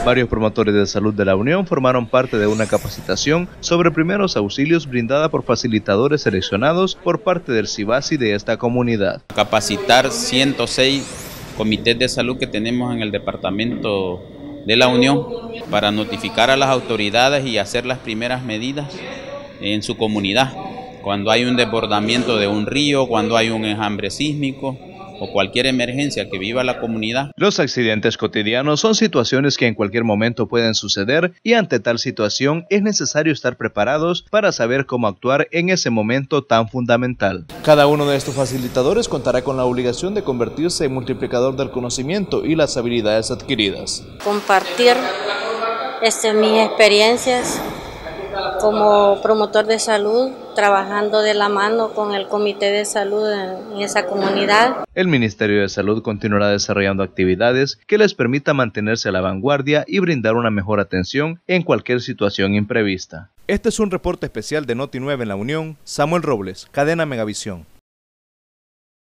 Varios promotores de salud de la Unión formaron parte de una capacitación sobre primeros auxilios brindada por facilitadores seleccionados por parte del CIBASI de esta comunidad. Capacitar 106 comités de salud que tenemos en el departamento de la Unión para notificar a las autoridades y hacer las primeras medidas en su comunidad. Cuando hay un desbordamiento de un río, cuando hay un enjambre sísmico o cualquier emergencia que viva la comunidad. Los accidentes cotidianos son situaciones que en cualquier momento pueden suceder y ante tal situación es necesario estar preparados para saber cómo actuar en ese momento tan fundamental. Cada uno de estos facilitadores contará con la obligación de convertirse en multiplicador del conocimiento y las habilidades adquiridas. Compartir mis experiencias como promotor de salud, trabajando de la mano con el comité de salud en esa comunidad. El Ministerio de Salud continuará desarrollando actividades que les permita mantenerse a la vanguardia y brindar una mejor atención en cualquier situación imprevista. Este es un reporte especial de Noti 9 en la Unión. Samuel Robles, Cadena Megavisión.